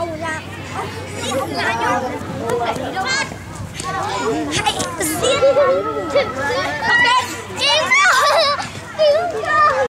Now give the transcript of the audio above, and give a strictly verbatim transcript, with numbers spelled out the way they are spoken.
ông ra ông ông ra nhau không để ý đâu hãy giết